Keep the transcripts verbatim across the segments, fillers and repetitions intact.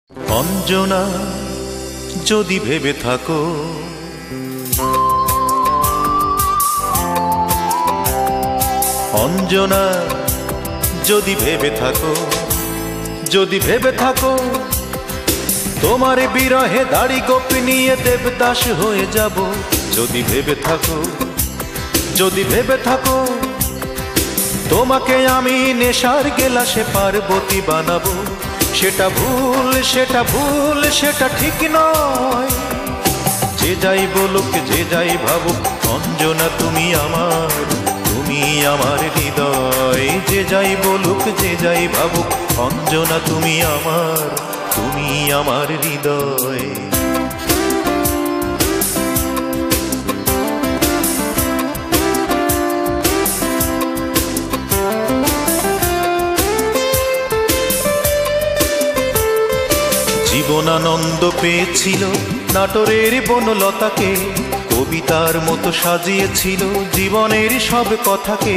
অঞ্জনা যদি ভেবে থাকো অঞ্জনা যদি ভেবে থাকো যদি ভেবে থাকো তোমার বিরহে দাড়ি গোপ নিয়ে দেবদাস হয়ে যাব যদি ভেবে থাকো যদি ভেবে থাকো তোমাকে আমি নেশার গেলাসে পার্বতী বানাবো সেটা ভুল সেটা ভুল সেটা ঠিক নয় যে যাই বলুক যে যাই ভাবুক অঞ্জনা তুমি আমার তুমি আমার হৃদয় যে যাই বলুক যে যাই ভাবুক অঞ্জনা তুমি আমার তুমি আমার হৃদয় জীবনানন্দ পেয়েছিল নাটোরের বনলতাকে কবিতার মতো সাজিয়েছিল জীবনের সব কথাকে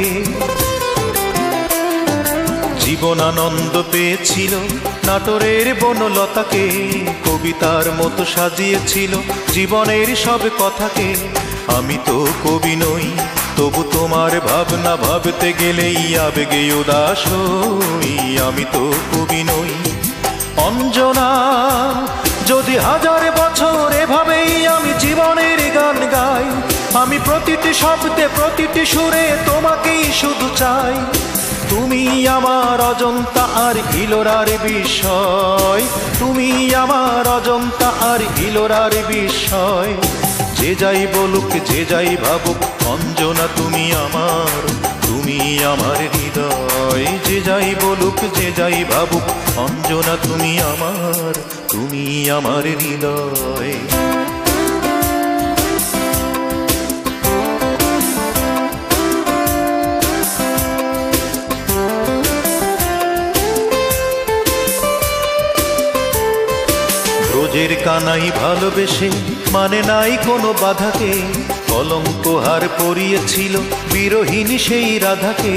জীবনানন্দ পেয়েছিল নাটোরের বনলতাকে কবিতার মতো সাজিয়েছিল জীবনের সব কথাকে আমি তো কবি নই তবু তোমার ভাবনা ভাবতে গেলেই আবেগে উদাস হই আমি তো কবি নই অঞ্জনা যদি হাজার বছর এভাবেই আমি জীবনের গান গাই আমি প্রতিটি শব্দে প্রতিটি সুরে তোমাকেই শুধু চাই তুমি আমার অজন্তা আর ইলোরার বিষয় তুমি আমার অজন্তা আর ইলোরার বিষয় যে যাই বলুক যে যাই ভাবুক অঞ্জনা তুমি আমার তুমি আমার হৃদয় যে যাই বলুক যে যাই ভাবুক অঞ্জনা তুমি আমার তুমি আমার হৃদয় ব্রজের কানাই ভালোবেসে মানে নাই কোনো বাধাকে কলঙ্ক হার পরিয়েছিল বিরহিনী সেই রাধাকে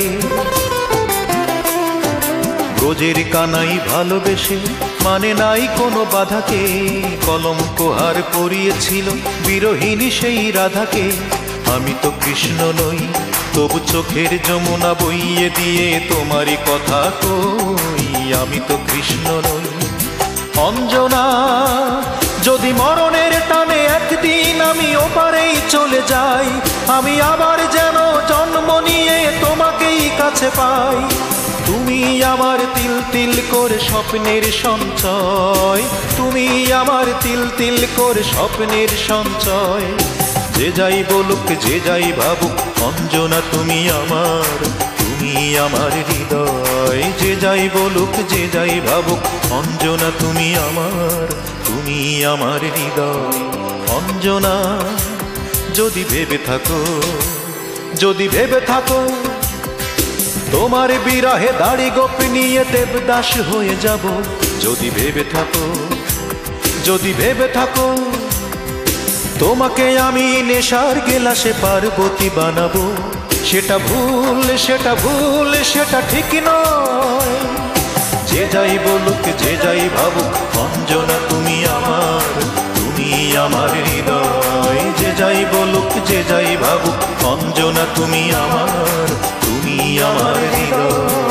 ব্রজের কানাই ভালোবেসে মানে নাই কোনো বাধাকে কলঙ্ক হার পরিয়েছিল বিরহিনী সেই রাধাকে আমি তো কৃষ্ণ নই তবু চোখের যমুনা বইয়ে দিয়ে তোমারই কথা কই আমি তো কৃষ্ণ নই অঞ্জনা যদি মরণের টানে একদিন আমি ওপারেই চলে যাই আমি আবার যেন জন্ম নিয়ে তোমাকেই কাছে পাই তুমি আমার তিল তিল করে স্বপ্নের সঞ্চয় তুমি আমার তিল তিল করে স্বপ্নের সঞ্চয় যে যাই বলুক যে যাই ভাবুক অঞ্জনা তুমি আমার তুমি আমার হৃদয় যে যাই বলুক যে যাই ভাবুক অঞ্জনা তুমি আমার তুমি আমার হৃদয় অঞ্জনা যদি ভেবে থাকো যদি ভেবে থাকো তোমার বিরহে দাড়ি গোপ নিয়ে দেবদাস হয়ে যাব যদি ভেবে থাকো যদি ভেবে থাকো তোমাকে আমি নেশার গেলাসে পার্বতী বানাবো সেটা ভুল সেটা ভুল সেটা ঠিক নয় যে যাই বলুক যে যাই ভাবুক অঞ্জনা তুমি আমার তুমি আমার হৃদয় যে যাই বলুক যে যাই ভাবুক অঞ্জনা তুমি আমার তুমি আমার হৃদয়।